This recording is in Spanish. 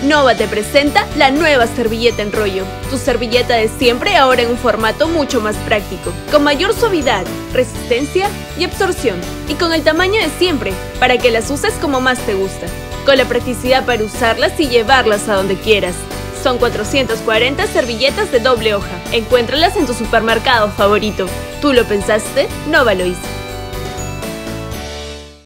Nova te presenta la nueva servilleta en rollo. Tu servilleta de siempre ahora en un formato mucho más práctico, con mayor suavidad, resistencia y absorción, y con el tamaño de siempre, para que las uses como más te gusta, con la practicidad para usarlas y llevarlas a donde quieras. Son 440 servilletas de doble hoja. Encuéntralas en tu supermercado favorito. ¿Tú lo pensaste? Nova lo hizo.